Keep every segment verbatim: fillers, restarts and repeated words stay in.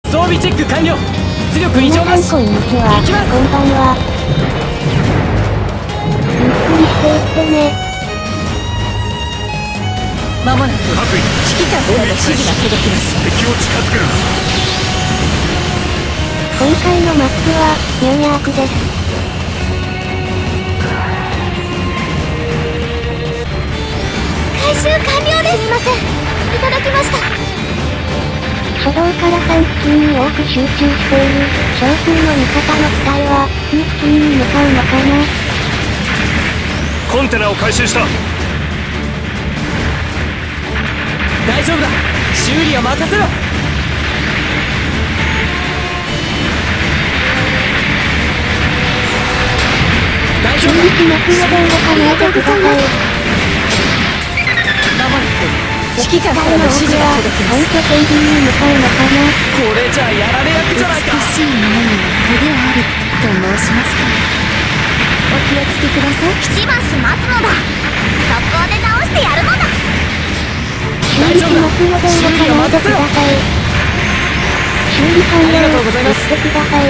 装備チェック完了。出力異常なし。 こんにちは。こんばんは。ゆっくりしていってね。 まもなく指揮官からの指示が届きます。 敵を近づける。 今回のマップはニューヤークです。 回収完了です。すみません、いただきました。 初動からさん付近に多く集中している少数の味方の機体はに付近に向かうのかな。 コンテナを回収した。 大丈夫だ、修理は任せろ。大丈夫だ、 修理しますので動かないでください。 まもなく指揮官からの指示が届きます。 本拠警備に向かうのかな。 これじゃあやられ役じゃないか。 美しいものにはトゲありと申しますか。お気をつけください。しばし待つのだ。速攻で直してやるのだ。 修理しますので動かないでください。修理完了。 ありがとうございます。 言ってください。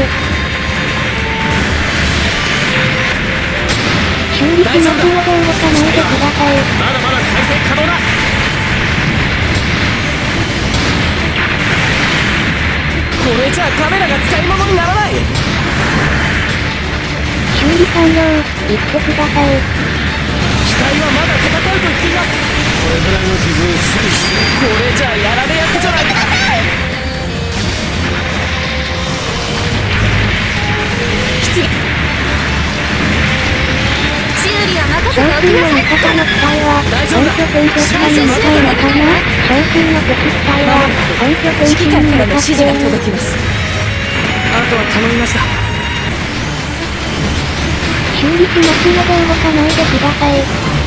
修理しますので動かないでください。 まだまだ再生可能だ。これじゃあカメラが使い物にならない。 修理完了。言ってください。 機体はまだ戦うと言っています。 これぐらいの傷をすぐして。 これじゃあやられ役じゃないか。きつい。 修理は任せ少ておき数のなさい。 味方の機体は大丈夫だ。 本拠点と下に向かうのかな。少数の敵機体は本拠点指揮官に向からの指示がかっている。 届きます。あとは頼みました。 修理しますので動かないでください。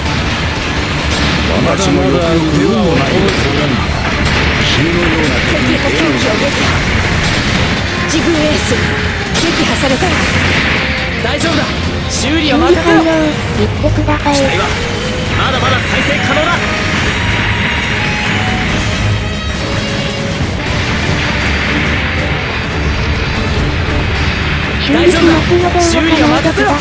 私の欲の腕はない君のような敵補給機を撃破。自軍エース撃破されたよ。大丈夫だ、修理修は任せろ。 理完了。言ってください。 機体はまだまだ再生可能だ。 修理しますので動かないでください。 ありがとう。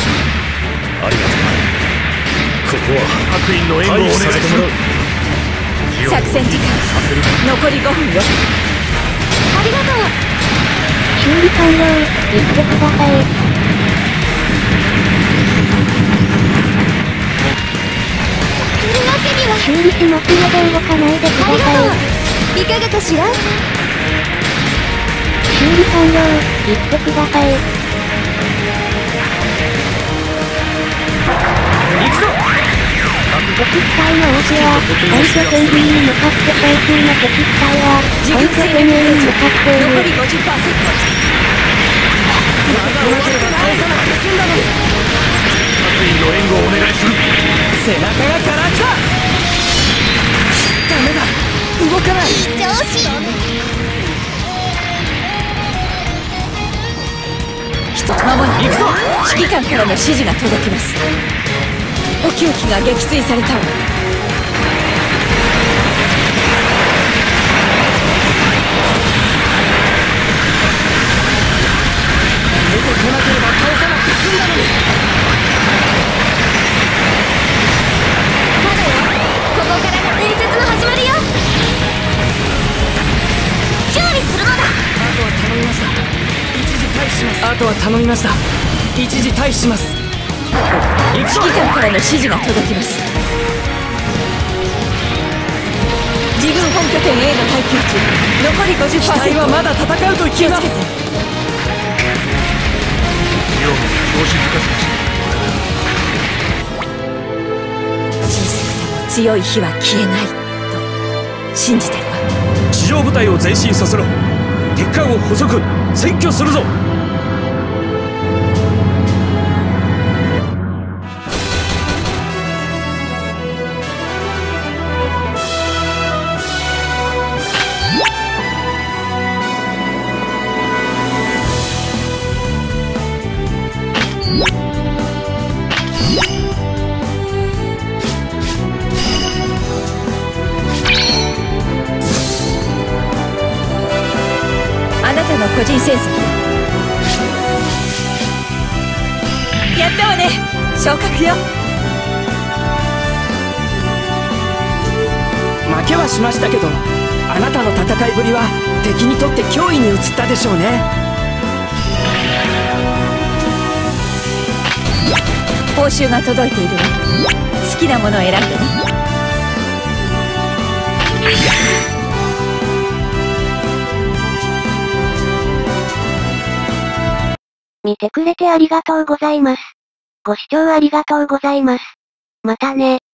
ここは白員の援護をお願いする。 作戦時間残りごふんよ。 ありがとう。 修理完了。言ってください。 来るわけには。 修理しますので動かないでくだありがさい。 とう。いかがかしら。 修理完了。言ってください。 行くぞ。 敵機体の多くは本拠点に向かって、少数の敵機体は本拠点に向かっている。 残り ごじゅっパーセント。まだ終わって倒さなくて済んだのに。 白員の援護をお願いする。 背中がからきた。ダメだ、動かない。 上司。 まもなく行くぞ。指揮官からの指示が届きます。補給機が撃墜されたわ。出てこなければ倒さなくて済んだのに。 まだよ。ここからが伝説の始まりよ。修理するのだ。 あとは頼みました。一時退避します。あとは頼みました。一時退避します。指揮官からの指示が届きます。自軍本拠点 A の耐久値残り ごじゅっパーセント。機体はまだ戦うと言っています。 よう調子づかせて。 小さくても強い火は消えないと信じてるわ。 地上部隊を前進させろ。敵艦を捕捉、占拠するぞ。 あらの個人戦績やったわね。昇格よ。 負けはしましたけど、あなたの戦いぶりは敵にとって脅威に移ったでしょうね。 報酬が届いているわ。好きなものを選んでね。 見てくれてありがとうございます。ご視聴ありがとうございます。またね。